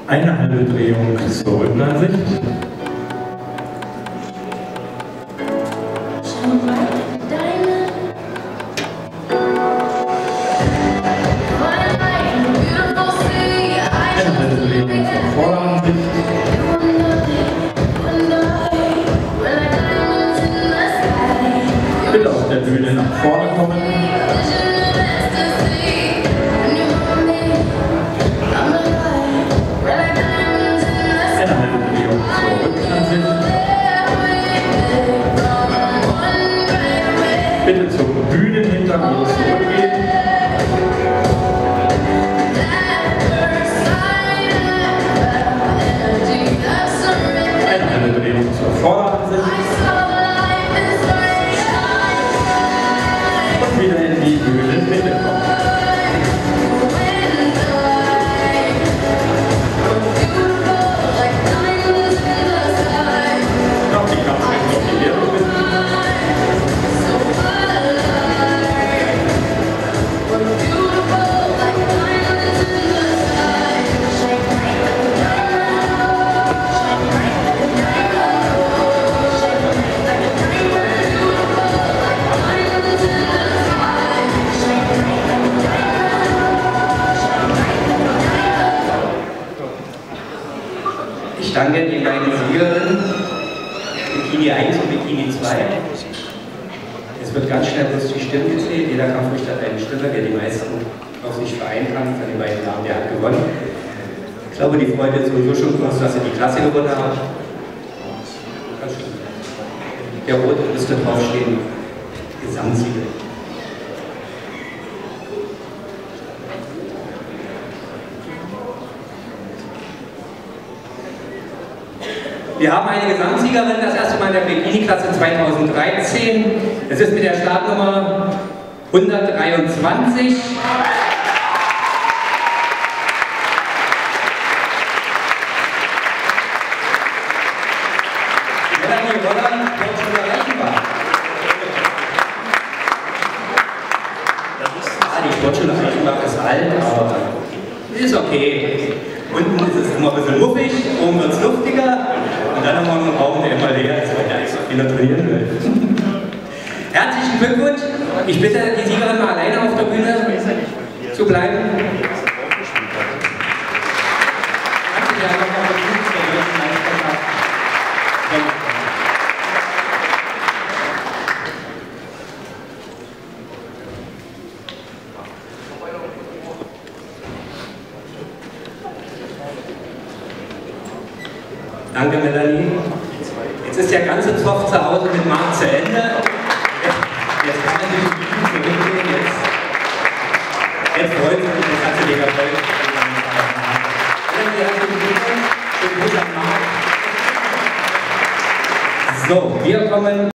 Eine halbe Drehung zur Rückenansicht. Eine halbe Drehung zur Vorderansicht. Bitte auf der Bühne nach vorne kommen. Bitte zum Bühnenhintergrund zurückgehen. Eine halbe Drehung zur Vorderansicht. Und wieder in die Bühnenmitte kommen. Noch die Kraft auf die Erde bitten. Ich danke den beiden Siegerinnen, Bikini 1 und Bikini 2. Es wird ganz schnell bloß die Stimmen gezählt. Jeder Kampfrichter hat eine Stimme, wer die meisten auf sich vereinen kann, von den beiden Damen, der hat gewonnen. Ich glaube, die Freude ist sowieso schon groß, dass sie die Klasse gewonnen haben. Ganz schön. Der Rote müsste draufstehen, Gesamtsieger. Wir haben eine Gesamtsiegerin, das erste Mal in der Bikini-Klasse 2013. Es ist mit der Startnummer 123. Melanie Roller, Sportschule Reichenbach. Die Sportschule Reichenbach ist alt, aber ist okay. Unten ist es immer ein bisschen muffig, oben wird es luftiger. Und dann haben wir einen Raum, der immer leer ist, weil der eigentlich so viel trainieren will. Herzlichen Glückwunsch. Ich bitte die Siegerin mal alleine auf der Bühne zu bleiben. Danke, Melanie. Jetzt ist der ganze Zoff zu Hause mit Marc zu Ende. Jetzt kann er sich zurückgehen. Jetzt freut sich das ganze Liga voll. So, wir kommen.